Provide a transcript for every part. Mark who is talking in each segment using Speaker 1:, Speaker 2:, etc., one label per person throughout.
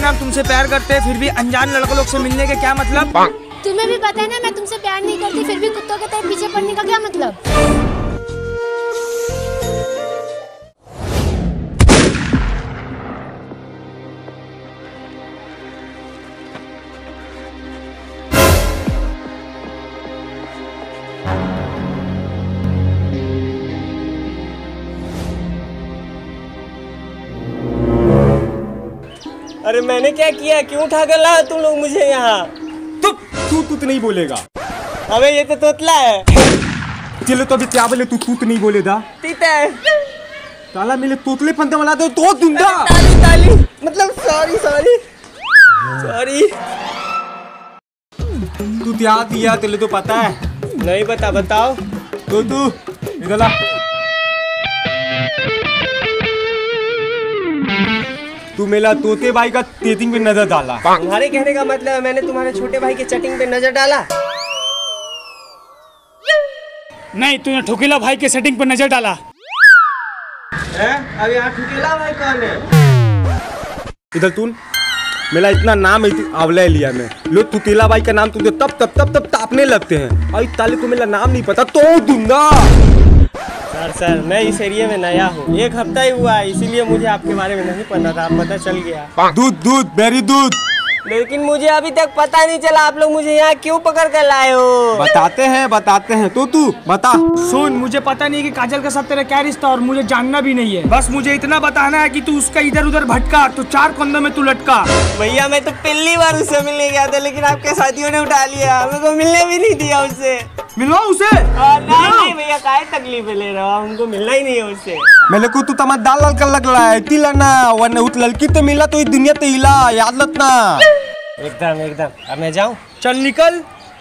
Speaker 1: ना हम तुमसे प्यार करते हैं, फिर भी अनजान लड़कों लोग से मिलने के क्या मतलब?
Speaker 2: तुम्हें भी पता है ना मैं तुमसे प्यार नहीं करती, फिर भी कुत्तों के तरह पीछे पड़ने का क्या मतलब?
Speaker 3: अरे मैंने क्या किया, क्यों उठा कर लाया तुम लोग मुझे यहाँ?
Speaker 4: तू नहीं बोलेगा।
Speaker 3: अबे ये तो तोतला है।
Speaker 4: चलो तो अभी क्या बोले, तू नहीं बोलेगा।
Speaker 3: तीता है।
Speaker 4: ताला मिले तोतले पंते वाला तो दुंदा।
Speaker 3: ताली मतलब सॉरी।
Speaker 4: तू क्या दिया तेरे तो पता है?
Speaker 3: नहीं बताओ।
Speaker 4: तो तू इधर ला। तू मेरा तोते भाई का चैटिंग पे नजर डाला।
Speaker 3: तुम्हारे कहने का मतलब है मैंने तुम्हारे छोटे भाई के चैटिंग पे नजर डाला?
Speaker 1: नहीं, तूने ठुकीला भाई के सेटिंग पर नजर डाला।
Speaker 3: अब यहाँ ठुकीला भाई कौन है?
Speaker 4: इधर तू मेरा इतना नाम आवले लिया मैं लोग तुतीला भाई का नाम तुझे तब तापने लगते हैं। और ताले को मेरा नाम नहीं पता तो दूंगा।
Speaker 3: सर मैं इस एरिया में नया हूँ, 1 हफ्ता ही हुआ है, इसीलिए मुझे आपके बारे में नहीं पता था, पता चल गया।
Speaker 4: दूध बेरी दूध।
Speaker 3: लेकिन मुझे अभी तक पता नहीं चला आप लोग मुझे यहाँ क्यों पकड़ कर लाए हो।
Speaker 4: बताते हैं तो तू बता।
Speaker 1: सुन, मुझे पता नहीं कि काजल के साथ तेरा क्या रिश्ता और मुझे जानना भी नहीं है। बस मुझे इतना बताना है कि तू उसका इधर उधर भटका तो 4 कंधों में तू लटका।
Speaker 3: भैया मैं तो पहली बार उससे मिलने गया था, लेकिन आपके साथियों ने उठा लिया, मेरे को मिलने भी नहीं दिया उससे।
Speaker 1: मिलवा उसे?
Speaker 3: नहीं भैया, काहे तकलीफ ले रहे हो, हमको मिलना ही नहीं है उससे।
Speaker 4: मेरे को तू तमा दाल कर लग रहा है तिलाना, वरना उत लड़की तो मिला तो इस दुनिया तो हिला, याद रखना।
Speaker 3: एकदम। अब मैं जाऊं?
Speaker 1: चल निकल।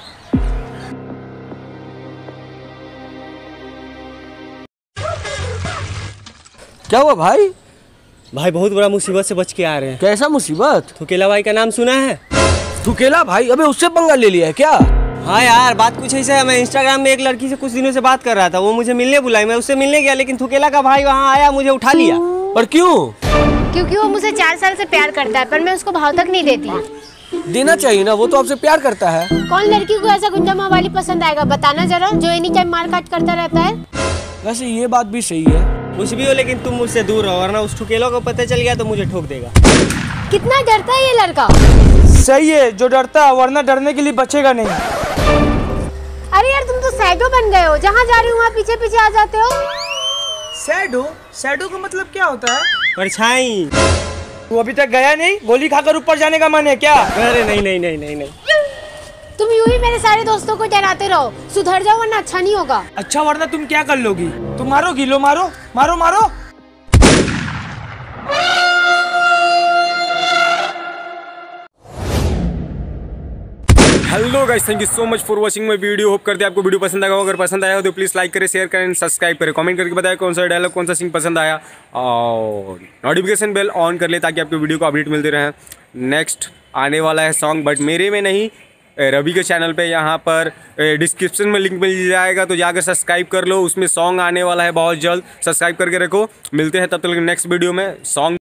Speaker 5: क्या हुआ भाई?
Speaker 3: भाई बहुत बड़ा मुसीबत से बच के आ रहे हैं।
Speaker 5: कैसा मुसीबत?
Speaker 3: ठुकेला भाई का नाम सुना है?
Speaker 5: ठुकेला भाई? अबे उससे पंगा ले लिया है क्या?
Speaker 3: हाँ यार, बात कुछ ऐसा है, मैं इंस्टाग्राम में एक लड़की से कुछ दिनों से बात कर रहा था, वो मुझे मिलने बुलाई, मैं उससे मिलने गया, लेकिन ठुकेला का भाई वहाँ आया, मुझे उठा लिया।
Speaker 5: पर क्यों?
Speaker 2: क्योंकि वो मुझसे 4 साल से प्यार करता है, पर मैं उसको भाव तक नहीं देती।
Speaker 5: देना चाहिए ना, वो तो आपसे प्यार करता है।
Speaker 2: कौन लड़की को ऐसा गुंडा वाली पसंद आएगा, बताना जरा, जो एनी टाइम मार काट करता रहता है।
Speaker 5: वैसे ये बात भी सही है।
Speaker 3: कुछ भी हो, लेकिन तुम मुझसे दूर रहो, वरना उस ठुकेला को पता चल गया तो मुझे ठोक देगा।
Speaker 2: कितना डरता है ये लड़का।
Speaker 1: सही है, जो डरता है, वरना डरने के लिए बचेगा नहीं।
Speaker 2: अरे यार तुम तो सैडो बन गए हो, जहाँ जा रही हूँ वहाँ पीछे पीछे आ जाते हो।
Speaker 1: सैडो का मतलब क्या होता है?
Speaker 3: परछाई।
Speaker 1: तू अभी तक गया नहीं? गोली खाकर ऊपर जाने का मन है क्या?
Speaker 3: अरे नहीं।
Speaker 2: तुम यूं ही मेरे सारे दोस्तों को डराते रहो, सुधर जाओ वरना अच्छा नहीं होगा।
Speaker 1: अच्छा, वरना तुम क्या कर लोगी? तुम मारोगी? लो मारो।
Speaker 4: Hello guys, thank you so much for watching my video. Hope करते हैं आपको वीडियो पसंद आएगा। अगर पसंद आया हो तो प्लीज लाइक करें, शेयर करें, सब्सक्राइब करें, कमेंट करके बताएं कौन सा डायलॉग, कौन सा सीन पसंद आया, और नोटिफिकेशन बेल ऑन कर ले ताकि आपको वीडियो को अपडेट मिलते रहे। नेक्स्ट आने वाला है सॉन्ग, बट मेरे में नहीं, रवि के चैनल पे, यहाँ पर डिस्क्रिप्शन में लिंक मिल जाएगा, तो जाकर सब्सक्राइब कर लो, उसमें सॉन्ग आने वाला है बहुत जल्द। सब्सक्राइब करके रखो, मिलते हैं तब तक नेक्स्ट वीडियो में। सॉन्ग